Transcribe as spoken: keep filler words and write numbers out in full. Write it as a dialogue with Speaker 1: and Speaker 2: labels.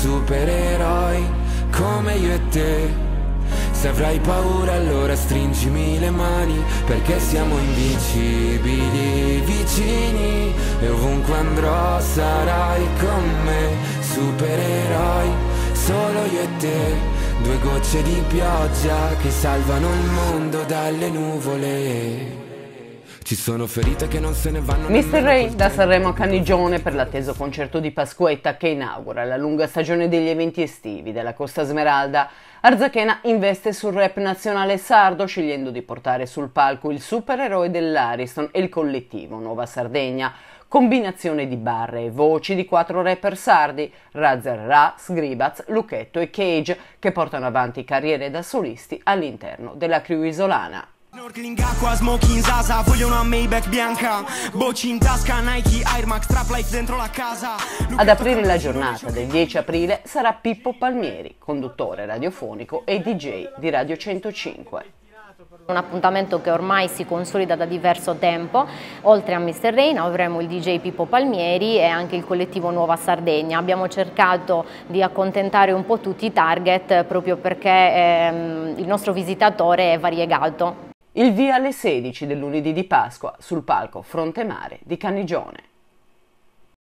Speaker 1: supereroi come io e te. Se avrai paura allora stringimi le mani, perché siamo invincibili, vicini, e ovunque andrò sarai con me. Supereroi, solo io e te, due gocce di pioggia che salvano il mondo dalle nuvole. Ci sono ferite che non se ne vanno.
Speaker 2: mister Ray da Sanremo a Cannigione per l'atteso concerto di Pasquetta che inaugura la lunga stagione degli eventi estivi della Costa Smeralda. Arzachena investe sul rap nazionale sardo, scegliendo di portare sul palco il supereroe dell'Ariston e il collettivo Nuova Sardegna. Combinazione di barre e voci di quattro rapper sardi, Razer Ra, Sgribaz, Lucchetto e Cage, che portano avanti carriere da solisti all'interno della crew isolana.
Speaker 3: Snorkeling, acqua, smoking, Zaza, voglio una Maybach bianca, Bocci in tasca, Nike, Air Max, Trap Life dentro la casa.
Speaker 2: Ad aprire la giornata del dieci aprile sarà Pippo Palmieri, conduttore radiofonico e D J di Radio centocinque.
Speaker 4: Un appuntamento che ormai si consolida da diverso tempo. Oltre a mister Rain avremo il D J Pippo Palmieri e anche il collettivo Nuova Sardegna. Abbiamo cercato di accontentare un po' tutti i target proprio perché ehm, il nostro visitatore è variegato.
Speaker 2: Il via alle sedici del lunedì di Pasqua sul palco Fronte Mare di Cannigione.